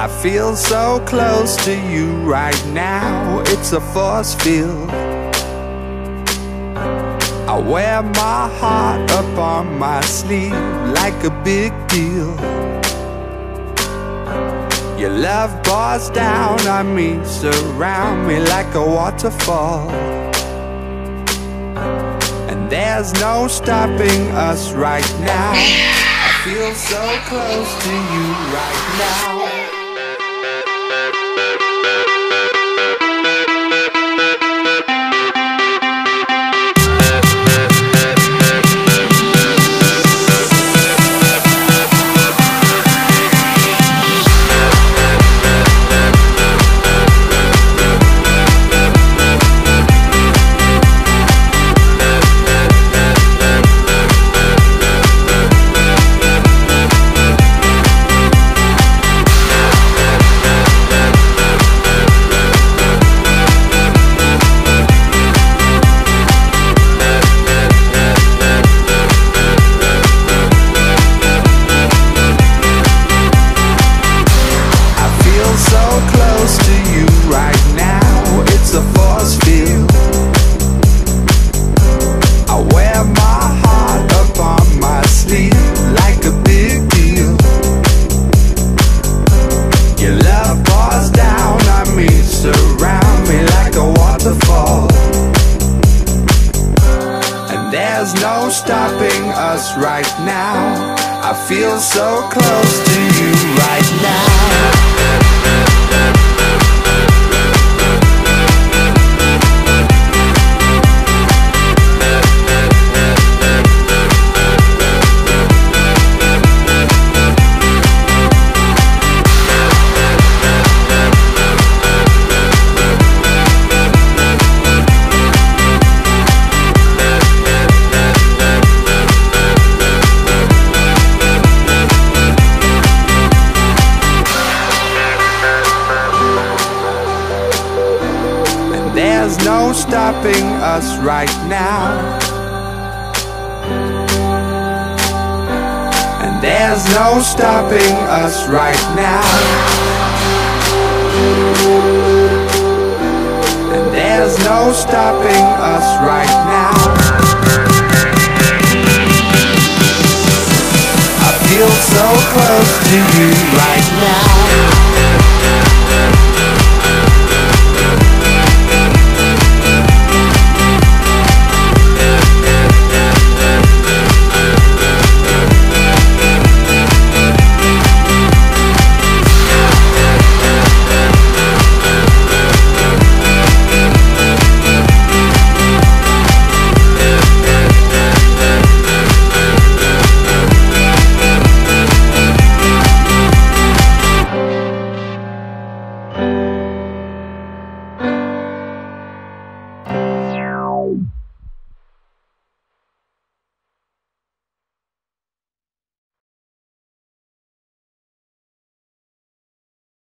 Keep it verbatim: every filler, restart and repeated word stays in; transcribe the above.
I feel so close to you right now, it's a force field. I wear my heart up on my sleeve like a big deal. Your love pours down on me, surround me like a waterfall. And there's no stopping us right now. I feel so close to you right now. There's no stopping us right now. I feel so close to you right now. There's no stopping us right now. And there's no stopping us right now. And there's no stopping us right now. I feel so close to you right now.